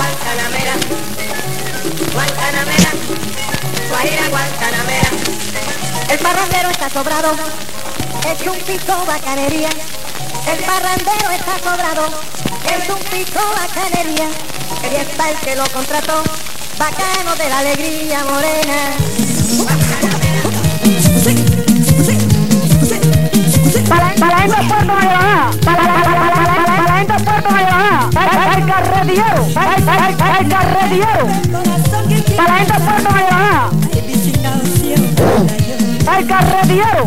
Guantanamera, Guantanamera, Guajira Guantanamera. El parrandero está sobrado, es un pico bacanería. El parrandero está sobrado, es un pico bacanería. Y está el que lo contrató, bacano de la alegría morena. Para entrar Puerto Mayorazá, para entrar Puerto Mayorazá, el carretillero, el carretillero, para entrar Puerto Mayorazá, el carretillero.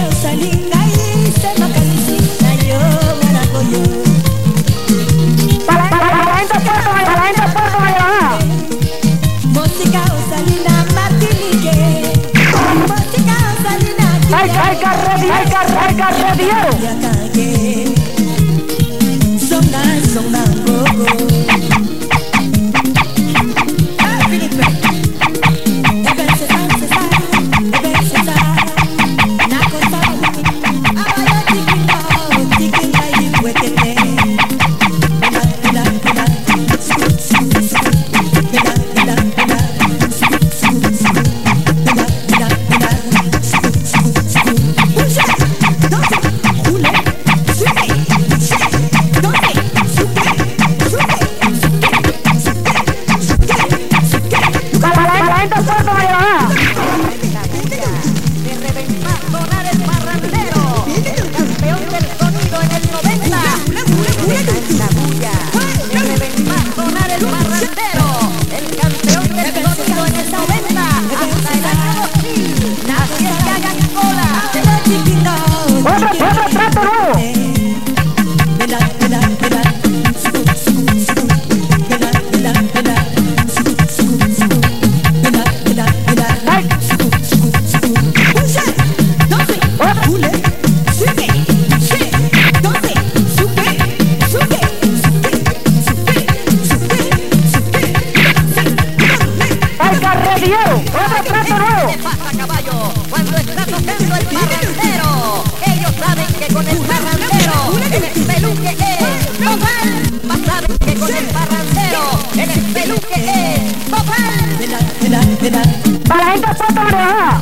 Para entrar Puerto Mayorazá. Música Osalina Martinique, música Osalina. El carretillero. Cuando está tocando el parrandero, ellos saben que con el parrandero el espeluque es total. Más saben que con el parrandero el espeluque es total. Para entrar Puerto Mayorazá.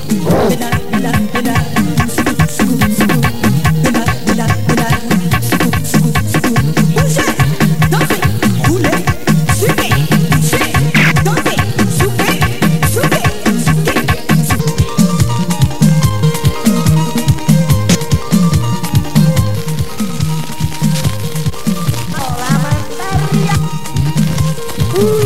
Uy.